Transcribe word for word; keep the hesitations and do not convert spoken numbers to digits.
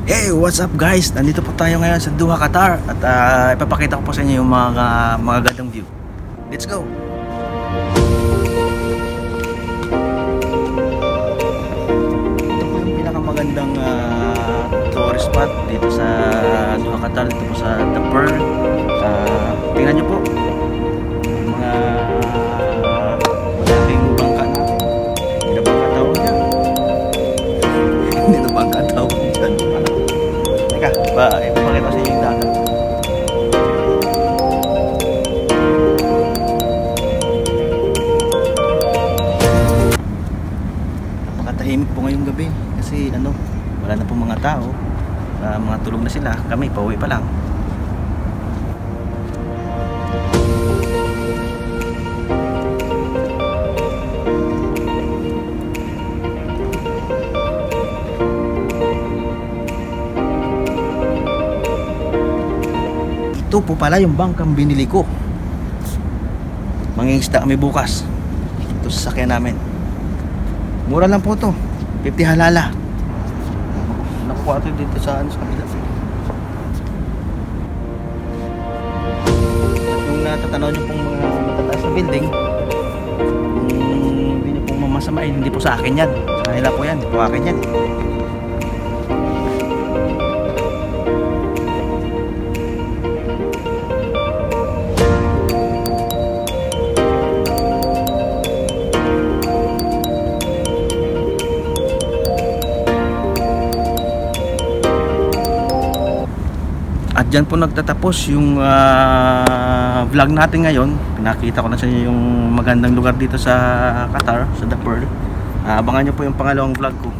Hey, what's up guys? Nandito po tayo ngayon sa Doha, Qatar. At uh, ipapakita ko po sa inyo yung mga, mga gandang view. Let's go! Ito po yung pinakamagandang uh, tourist spot dito sa Doha, Qatar. Dito po sa The Pearl. uh, Tingnan nyo po mga malaking bangka na. Hindi na bangka tawag dyan. Hindi na bangka tawag dyan. Teka, ba, ipapakita ko sa inyo yung dagat. Napakatahimik po ngayong gabi kasi ano, wala na po mga tao. Uh, mga tulog na sila, kami pauwi pa lang. Ito po pala yung bangkang binili ko. Mangingisda kami bukas. Ito sa sasakyan namin. Mura lang po to, fifty halala. Nakuha ito dito sa ano, sa kabila. At yung natatanaw nyo pong mga matataas na building, kung hindi nyo pong mamasamain, hindi po sa akin yan. Sa kanila po yan, hindi po akin yan. At dyan po nagtatapos yung uh, vlog natin ngayon. Pinakita ko na sa inyo yung magandang lugar dito sa Qatar, sa The Pearl. uh, Abangan nyo po yung pangalawang vlog ko.